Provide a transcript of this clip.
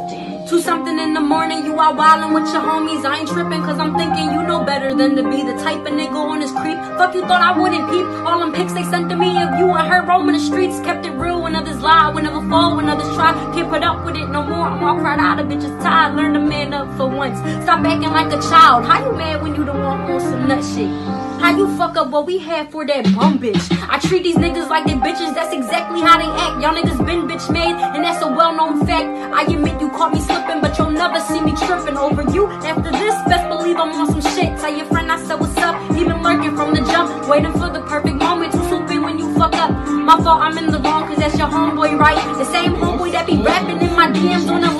2 something in the morning, you out wildin' with your homies. I ain't trippin' cause I'm thinking you know better than to be the type of nigga on his creep. Fuck, you thought I wouldn't peep all them pics they sent to me of you and her roaming the streets. Kept it real when others lie, when others fall, when others try. Can't put up with it no more, I'm all cried out, a bitch is tired. Learn to man up for once, stop acting like a child. How you mad when you the one on some nut shit? How you fuck up what we had for that bum bitch? I treat these niggas like they bitches, that's exactly how they act. Y'all niggas been bitch made, and that's a well-known fact. I admit you caught me slipping, but you'll never see me tripping over you. After this, best believe I'm on some shit. Tell your friend I said what's up, even lurking from the jump, waiting for the perfect moment to swoop in when you fuck up. My fault, I'm in the wrong, cause that's your homeboy, right? The same homeboy that be rapping in my DMs on a